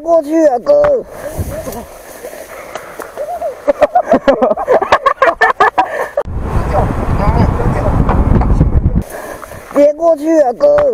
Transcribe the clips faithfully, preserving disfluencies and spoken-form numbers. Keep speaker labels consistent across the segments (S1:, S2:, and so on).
S1: 过去啊，哥！别过去啊，哥！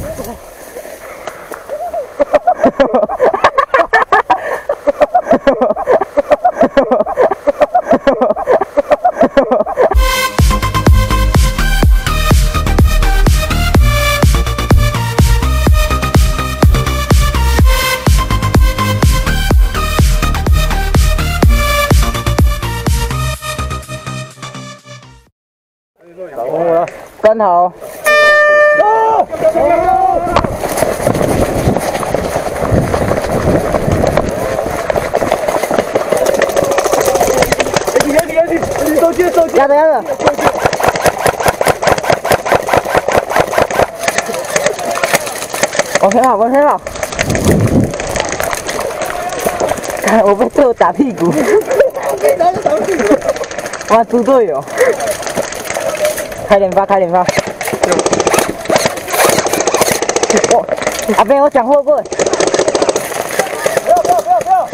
S1: 跟好。压着压着。我很好，我很好。看我被队友打屁股。哇，猪队友。开点发，开点发。我阿飞，我抢后棍。不要不要不要不要！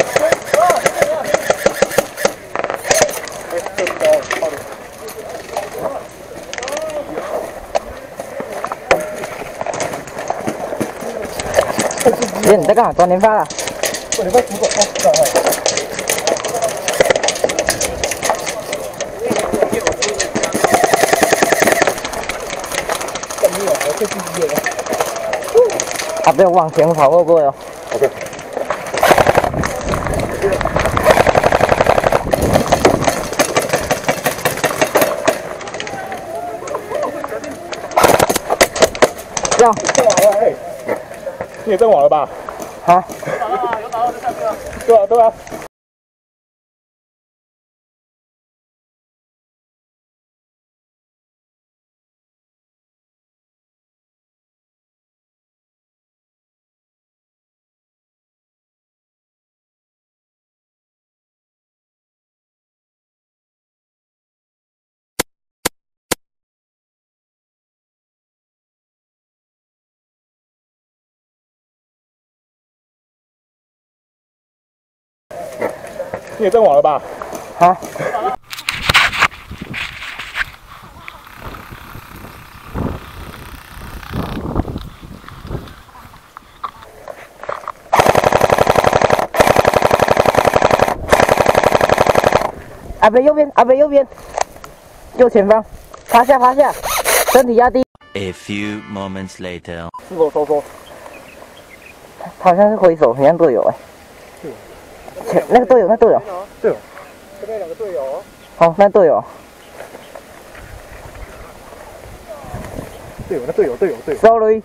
S1: 姐，你在干嘛？抓连发了。我连发出过，哦，啊，不要往前跑，会不会哦 ？OK。这样。阵亡了，哎，你也阵亡了吧？啊。有打到啊，有打到在下面啊。对啊，对啊。你也阵亡了吧？啊！阿北右边，阿北右边，右前方，趴下趴下，身体压低。
S2: A few moments later，
S1: 是否收缩？他好像是挥手，很像队友哎。是。前那个队友，那队友。队友。这边两个队友。好，那队友。队友，那队友，队友，队友。Sorry。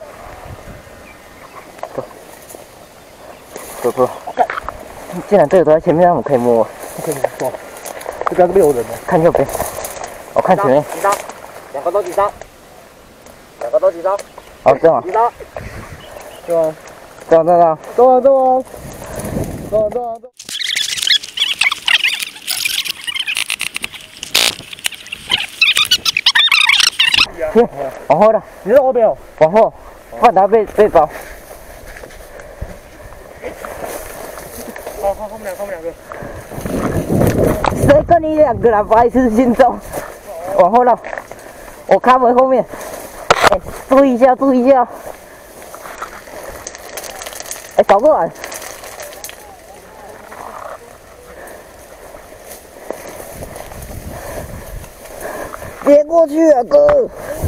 S1: 走。走走。既然队友都在前面，那我们可以摸。可以摸。这边是没有人的。看右边。我看前面。几张？两个都几张？两个都几张？好，这样。几张？对吧？这样这样。走啊走啊。走啊走啊走。行，往后的。你在后边哦。往后，怕他被被包。好好，后面两个，后面两个。谁跟你两个啦？白痴心中。往后绕，我卡门后面。哎，注意一下，注意一下。哎，倒过来。别过去啊，哥！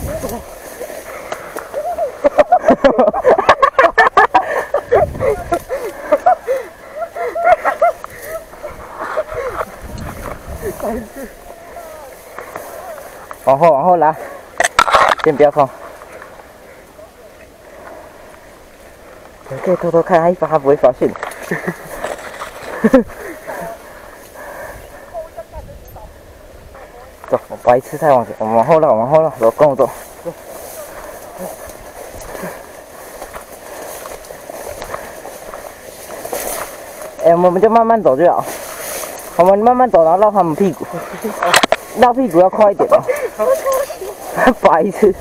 S1: 往后，往后来，先不要碰。你可以偷偷看他一发，他不会发现。走，我白痴太往前，我们往后绕，往后绕，走，跟我走。哎、欸，我们就慢慢走就好。我们慢慢走，然后绕他们屁股。绕屁股要快一点哦。白痴。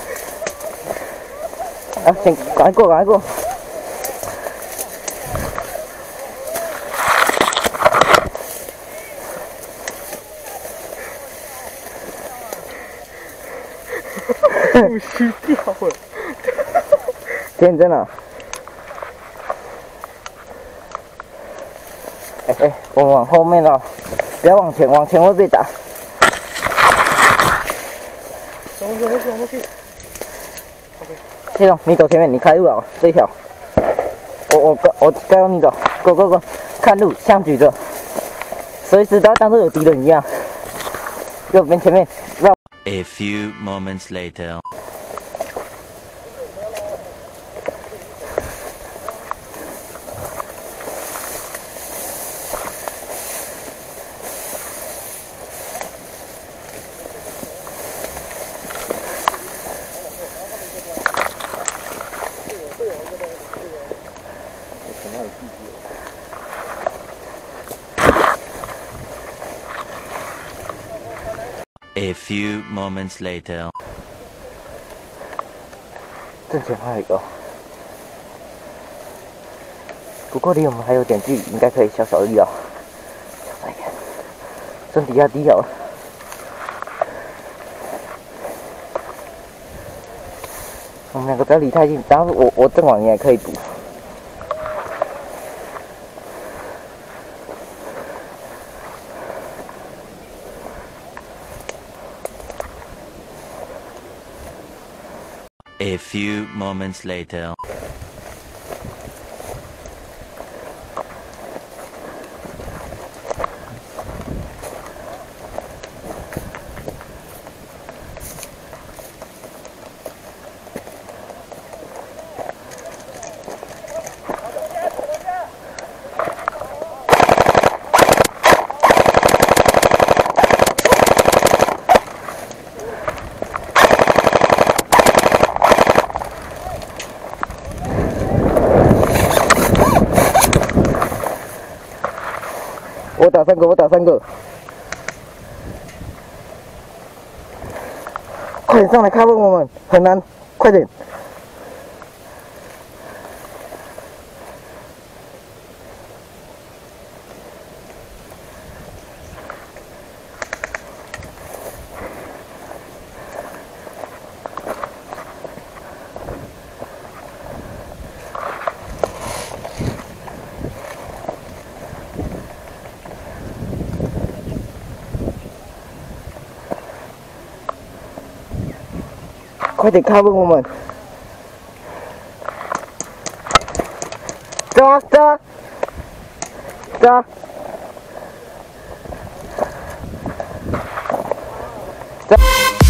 S1: 啊，先赶快过，赶快过。 虚掉了。天真了。哎哎，我们往后面了，不要往前，往前会被打。
S3: 走过去，过去，过去。
S1: 谢总，你走前面，你开路啊，这一条。我我我该由你走，Go Go Go， 看路，枪举着，随时都要当做有敌人一样。右边前面绕。
S2: A few moments later. A few moments later.
S1: 正前还有一个，不过离我们还有点距离，应该可以小小力道，小一点，身体要低好了。我们两个不要离太近，然后我我正往你也可以补。
S2: A few moments later.
S1: 我打三个，我打三个，快点上来开问我们，很难，快点！快点开问我们！抓抓抓！抓！